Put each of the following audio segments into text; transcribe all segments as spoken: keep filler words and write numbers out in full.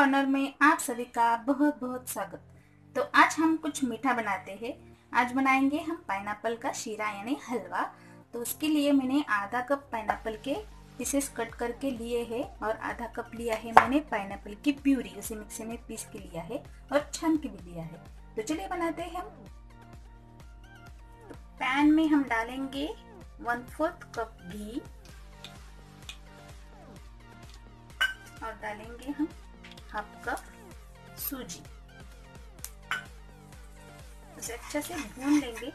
Corner में आप सभी का बहुत बहुत स्वागत। तो आज हम कुछ मीठा बनाते हैं। आज बनाएंगे हम पाइनएप्पल का शीरा यानी हलवा। तो उसके लिए मैंने आधा कप पाइनएप्पल के पीसेस कट करके लिए हैं और आधा कप लिया है मैंने पाइनएप्पल की प्यूरी, उसे मिक्सी में पीस के लिया है और छान के भी लिया है। तो चलिए बनाते हैं हम। तो पैन में हम डालेंगे वन फोर्थ कप घी और डालेंगे हम हाफ कप सूजी। उसे अच्छे से भून लेंगे।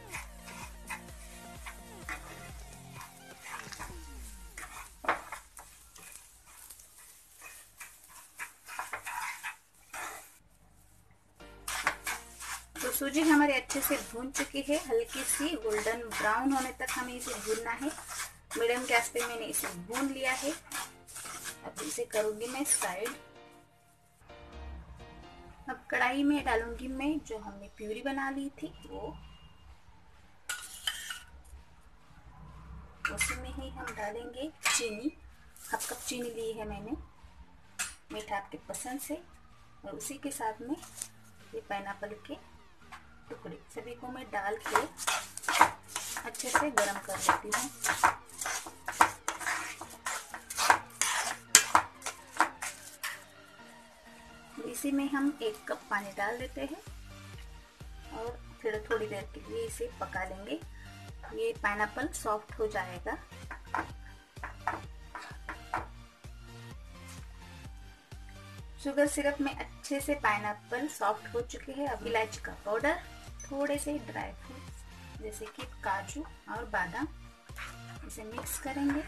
तो सूजी हमारे अच्छे से भून चुकी है, हल्की सी गोल्डन ब्राउन होने तक हमें इसे भूनना है। मीडियम गैस पे मैंने इसे भून लिया है। अब इसे करूंगी मैं साइड। अब कढ़ाई में डालूंगी मैं जो हमने प्यूरी बना ली थी वो, उसी में ही हम डालेंगे चीनी। हाफ कप चीनी ली है मैंने, मीठा आपके पसंद से। और उसी के साथ में ये पाइनएप्पल के टुकड़े सभी को मैं डाल के अच्छे से गरम कर लेती हूँ। इसी में हम एक कप पानी डाल देते हैं और फिर थोड़ी देर के लिए इसे पका लेंगे। ये पाइनएप्पल सॉफ्ट हो जाएगा। शुगर सिरप में अच्छे से पाइनएप्पल सॉफ्ट हो चुके हैं। अब इलायची का पाउडर, थोड़े से ड्राई फ्रूट्स जैसे कि काजू और बादाम, इसे मिक्स करेंगे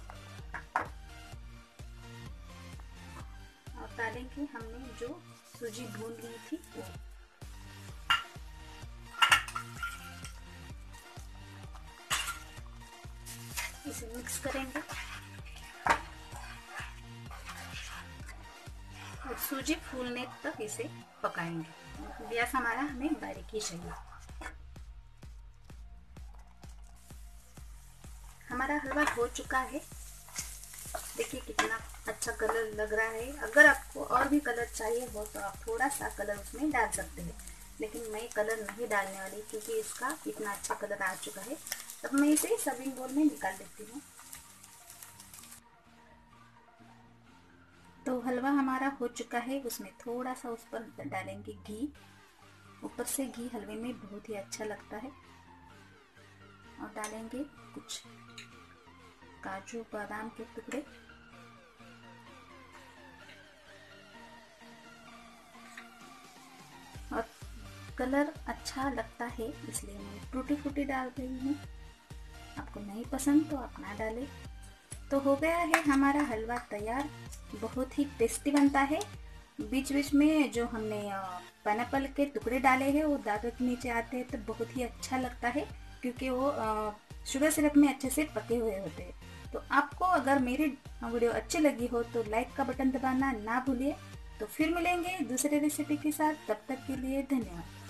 और डालेंगे हमने जो सूजी भून ली थी वो। इसे मिक्स करेंगे और सूजी फूलने तक इसे पकाएंगे। गैस हमारा हमें बारीक ही चाहिए। हमारा हलवा हो चुका है। देखिए कितना अच्छा कलर लग रहा है। अगर आपको और भी कलर चाहिए हो तो आप थोड़ा सा कलर उसमें डाल सकते हैं, लेकिन मैं कलर नहीं डालने वाली क्योंकि इसका इतना अच्छा कलर आ चुका है। अब मैं इसे सर्विंग बोल में निकाल लेती हूँ। तो हलवा हमारा हो चुका है। उसमें थोड़ा सा उस पर डालेंगे घी। ऊपर से घी हलवे में बहुत ही अच्छा लगता है। और डालेंगे कुछ काजू बादाम के टुकड़े। और कलर अच्छा लगता है इसलिए मैं टूटी फूटी डाल रही हूँ। आपको नहीं पसंद तो आप ना डालें। तो हो गया है हमारा हलवा तैयार। बहुत ही टेस्टी बनता है। बीच बीच में जो हमने पाइनएप्पल के टुकड़े डाले हैं वो दांतों के नीचे आते हैं तो बहुत ही अच्छा लगता है क्योंकि वो शुगर सिरप में अच्छे से पके हुए होते हैं। तो आपको अगर मेरी वीडियो अच्छी लगी हो तो लाइक का बटन दबाना ना भूलिए। तो फिर मिलेंगे दूसरे रेसिपी के साथ। तब तक के लिए धन्यवाद।